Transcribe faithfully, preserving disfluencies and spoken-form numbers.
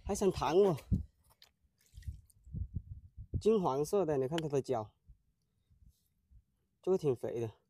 还像汤哦，金黄色的，你看它的脚，这个挺肥的。